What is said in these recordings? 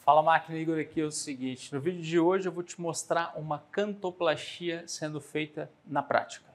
Fala máquina, Igor aqui. É o seguinte, no vídeo de hoje eu vou te mostrar uma cantoplastia sendo feita na prática.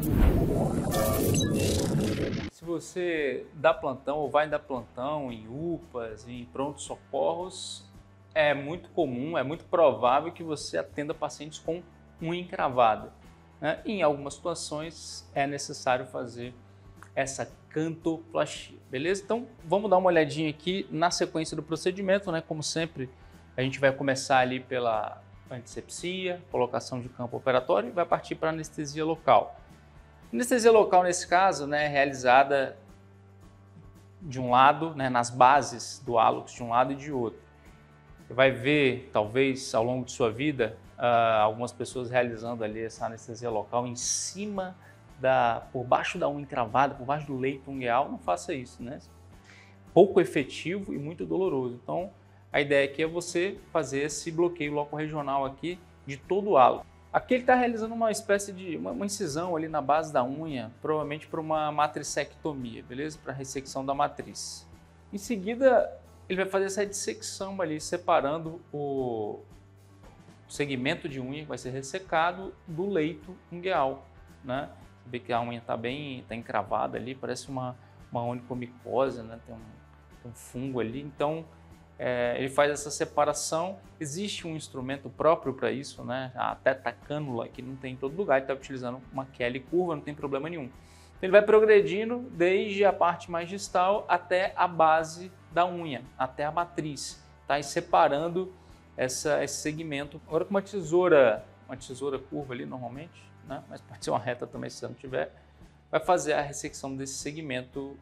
Se você dá plantão ou vai dar plantão em UPAs, em pronto-socorros, é muito comum, é muito provável que você atenda pacientes com unha encravada, né? Em algumas situações é necessário fazer essa cantoplastia, beleza? Então vamos dar uma olhadinha aqui na sequência do procedimento, né? Como sempre, a gente vai começar ali pela antisepsia, colocação de campo operatório e vai partir para anestesia local. Anestesia local, nesse caso, né, é realizada de um lado, né, nas bases do hálux, de um lado e de outro. Você vai ver, talvez, ao longo de sua vida, algumas pessoas realizando ali essa anestesia local em cima por baixo da unha encravada, por baixo do leito ungueal. Não faça isso, né? Pouco efetivo e muito doloroso. Então, a ideia aqui é você fazer esse bloqueio locorregional aqui de todo o hálux. Aqui ele está realizando uma espécie de uma incisão ali na base da unha, provavelmente para uma matricectomia, beleza? Para ressecção da matriz. Em seguida, ele vai fazer essa dissecção ali, separando o segmento de unha que vai ser ressecado do leito ungueal, né? Você vê que a unha está encravada ali, parece uma onychomicose, né? Tem um fungo ali, então ele faz essa separação. Existe um instrumento próprio para isso, né? A tetacânula, que não tem em todo lugar, ele está utilizando uma Kelly curva, não tem problema nenhum. Então, ele vai progredindo desde a parte mais distal até a base da unha, até a matriz, tá? E separando esse segmento. Agora com uma tesoura curva ali normalmente, né? Mas pode ser uma reta também se você não tiver, vai fazer a ressecção desse segmento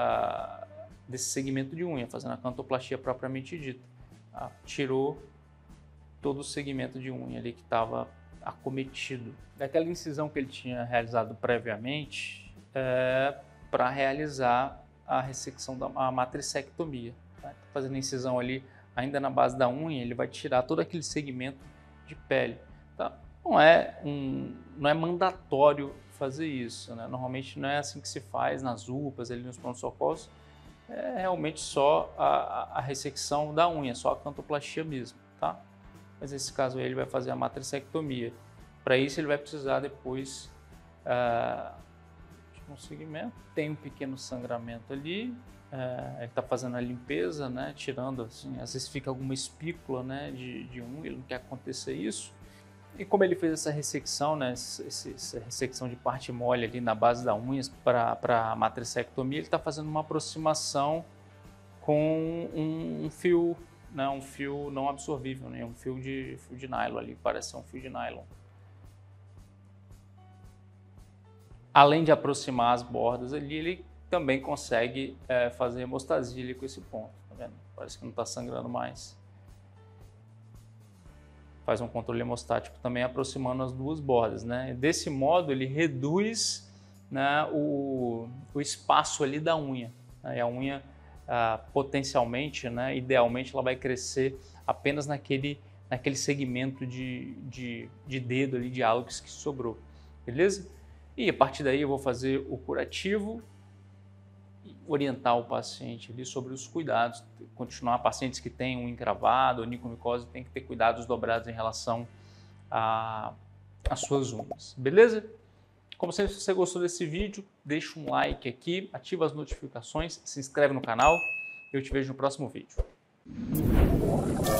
de unha, fazendo a cantoplastia propriamente dita. Tirou todo o segmento de unha ali que estava acometido. Daquela incisão que ele tinha realizado previamente, para realizar a ressecção da matricectomia. Tá? Fazendo incisão ali ainda na base da unha, ele vai tirar todo aquele segmento de pele. Tá? Não é mandatório fazer isso, né? Normalmente não é assim que se faz nas UPAs, ali nos pronto-socorros. É realmente só a ressecção da unha, só a cantoplastia mesmo, tá? Mas nesse caso aí ele vai fazer a matricectomia. Para isso ele vai precisar depois de um segmento. Tem um pequeno sangramento ali, ele está fazendo a limpeza, né? Tirando, assim, às vezes fica alguma espícula, né, de unha, ele não quer que aconteça isso. E como ele fez essa ressecção, né, essa ressecção de parte mole ali na base da unha para a matricectomia, ele está fazendo uma aproximação com um fio, né, um fio não absorvível, né, um fio de nylon ali, parece ser um fio de nylon. Além de aproximar as bordas ali, ele também consegue fazer hemostasia ali com esse ponto, tá vendo? Parece que não está sangrando mais. Faz um controle hemostático também aproximando as duas bordas, né? Desse modo ele reduz, né, o espaço ali da unha, né? E a unha potencialmente, né, idealmente ela vai crescer apenas naquele segmento de dedo ali de hálux que sobrou, beleza? E a partir daí eu vou fazer o curativo, orientar o paciente ali sobre os cuidados, continuar. Pacientes que têm unha encravada, onychomicose, tem que ter cuidados dobrados em relação às suas unhas, beleza? Como sempre, se você gostou desse vídeo, deixa um like aqui, ativa as notificações, se inscreve no canal e eu te vejo no próximo vídeo.